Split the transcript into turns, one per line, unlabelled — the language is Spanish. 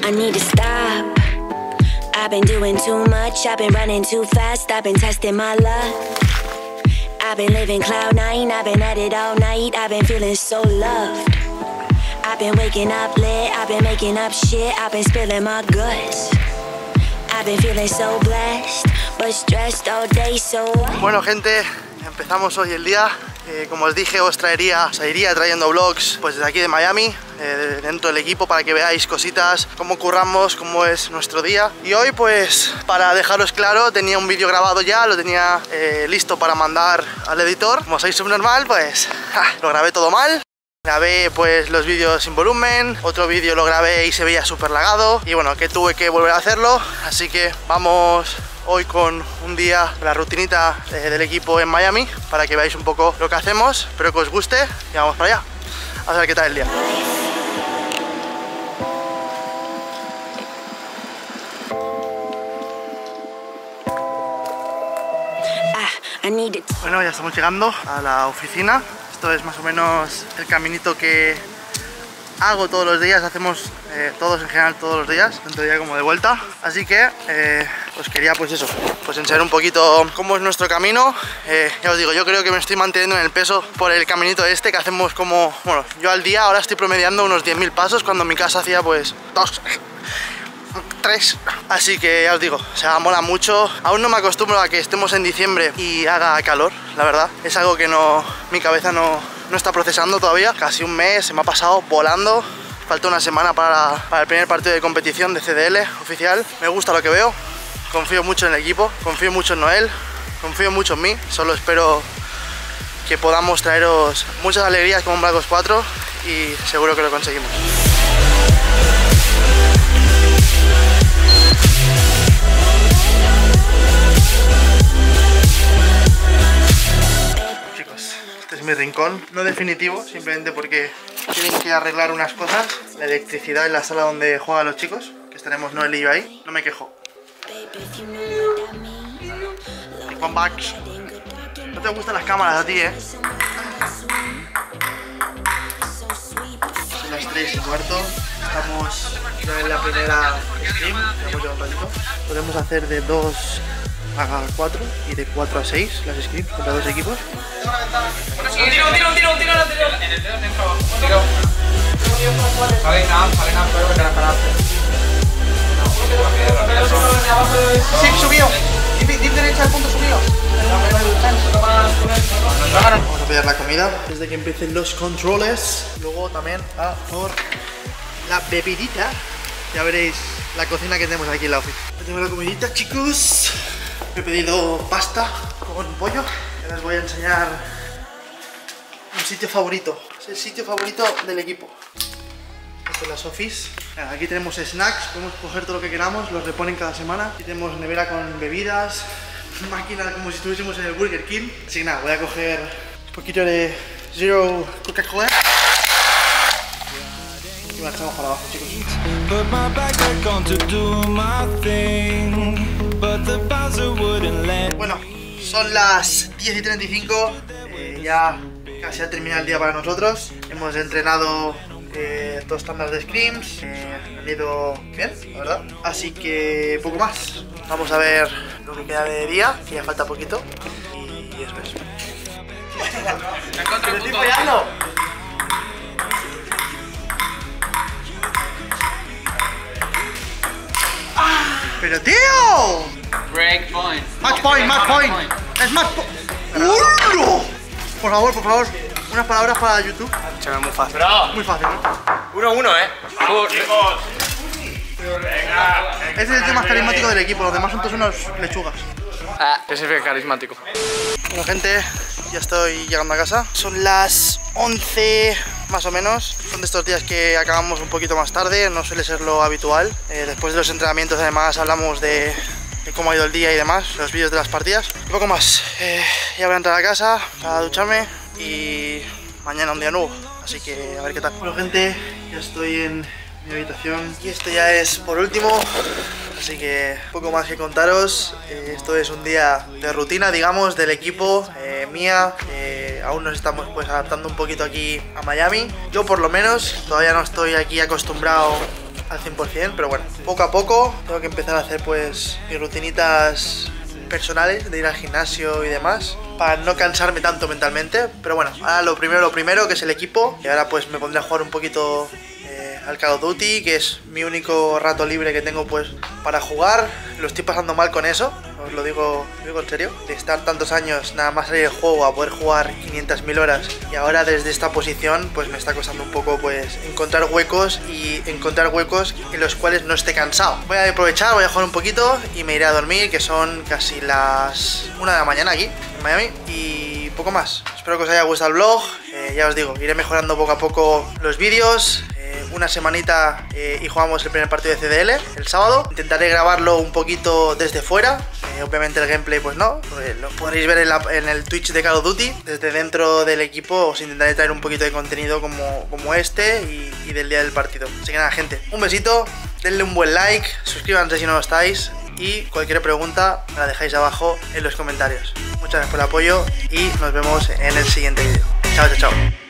I need to stop. I've been doing too much, I've been running too fast, I've been testing my luck. I've been living cloud nine, I've been at it all night, I've been feeling so loved. I've been waking up lit, I've been making up shit, I've been spilling my guts. I've been feeling so blessed, but stressed all day, so
Bueno, gente, empezamos hoy el día. Como os dije, os iría trayendo vlogs pues desde aquí de Miami, dentro del equipo, para que veáis cositas, cómo curramos, cómo es nuestro día. Y hoy, pues, para dejaros claro, tenía un vídeo grabado ya, lo tenía listo para mandar al editor. Como soy subnormal, pues lo grabé todo mal. Grabé pues los vídeos sin volumen, otro vídeo lo grabé y se veía súper lagado. Y bueno, que tuve que volver a hacerlo, así que vamos hoy con un día, la rutinita del equipo en Miami, para que veáis un poco lo que hacemos. Espero que os guste y vamos para allá a ver qué tal el día. Bueno, ya estamos llegando a la oficina. Esto es más o menos el caminito que hago todos los días, hacemos todos en general todos los días, tanto de ida como de vuelta. Así que os quería pues eso, pues enseñar un poquito cómo es nuestro camino. Ya os digo, yo creo que me estoy manteniendo en el peso por el caminito este que hacemos como, bueno, yo al día ahora estoy promediando unos 10.000 pasos, cuando en mi casa hacía pues 2, 3. Así que ya os digo, o sea, mola mucho. Aún no me acostumbro a que estemos en diciembre y haga calor, la verdad. Es algo que mi cabeza no está procesando todavía. Casi un mes se me ha pasado volando. Falta una semana para el primer partido de competición de CDL oficial. Me gusta lo que veo, confío mucho en el equipo, confío mucho en Noel, confío mucho en mí. Solo espero que podamos traeros muchas alegrías como un Black Ops 4 y seguro que lo conseguimos. Mi rincón, no definitivo, simplemente porque tienen que arreglar unas cosas, la electricidad en la sala donde juegan los chicos, que estaremos Noel y yo ahí. No me quejo. One Bucks. No te gustan las cámaras a ti, Son las 3:15. Estamos ya en la primera stream, ya hemos llegado un ratito. Podemos hacer de 2 a 4 y de 4 a 6 las scripts contra dos equipos.
Un tiro en el dedo dentro abajo. Un tiro. Sale nada, pero que para
Sí, subió. Dip derecha al punto subido. Vamos a pedir la comida desde que empiecen los controles. Luego también a por la bebidita. Ya veréis la cocina que tenemos aquí en la oficina. Tengo la comidita, chicos. He pedido pasta con pollo. Ahora os voy a enseñar un sitio favorito. Es el sitio favorito del equipo. Esto es las office. Aquí tenemos snacks, podemos coger todo lo que queramos, los reponen cada semana. Aquí tenemos nevera con bebidas, máquina como si estuviésemos en el Burger King. Así que nada, voy a coger un poquito de Zero Coca-Cola y marchamos para abajo, chicos. Bueno, son las 10:35, ya casi ha terminado el día para nosotros. Hemos entrenado 2 tandas de scrims, han ido bien, la verdad. Así que poco más. Vamos a ver lo que queda de día, que ya falta poquito. Y eso es. ¡Me estoy fallando! ¡Pero tío!
break point.
Match point, match point. Es match point. ¡Uno! Por favor, unas palabras para YouTube.
Chaval, muy fácil.
Muy fácil, ¿no?
1-1,
Ese es el tío más carismático del equipo, los demás son todos unos lechugas.
¿Qué significa carismático?
Bueno, gente, ya estoy llegando a casa. Son las 11 más o menos. Son de estos días que acabamos un poquito más tarde, no suele ser lo habitual. Después de los entrenamientos además hablamos de cómo ha ido el día y demás, los vídeos de las partidas. Y poco más. Ya voy a entrar a casa para ducharme y mañana un día nuevo, así que a ver qué tal. Bueno, gente, ya estoy en mi habitación y esto ya es por último, así que poco más que contaros. Esto es un día de rutina, digamos, del equipo, mía. Aún nos estamos pues adaptando un poquito aquí a Miami. Yo por lo menos todavía no estoy aquí acostumbrado al 100%, pero bueno, poco a poco tengo que empezar a hacer pues mis rutinitas personales de ir al gimnasio y demás para no cansarme tanto mentalmente. Pero bueno, ahora lo primero que es el equipo, y ahora pues me pondré a jugar un poquito al Call of Duty, que es mi único rato libre que tengo pues para jugar. Lo estoy pasando mal con eso, os lo digo en serio, de estar tantos años nada más salir del juego a poder jugar 500.000 horas, y ahora desde esta posición pues me está costando un poco pues encontrar huecos en los cuales no esté cansado. Voy a aprovechar, voy a jugar un poquito y me iré a dormir, que son casi las 1 de la mañana aquí en Miami, y poco más. Espero que os haya gustado el vlog. Ya os digo, iré mejorando poco a poco los vídeos. Una semanita y jugamos el primer partido de CDL el sábado. Intentaré grabarlo un poquito desde fuera. Obviamente el gameplay pues no, lo podréis ver en el Twitch de Call of Duty. Desde dentro del equipo os intentaré traer un poquito de contenido como este y del día del partido. Así que nada, gente, un besito, denle un buen like, suscríbanse si no lo estáis, y cualquier pregunta me la dejáis abajo en los comentarios. Muchas gracias por el apoyo y nos vemos en el siguiente vídeo. Chao, chao, chao.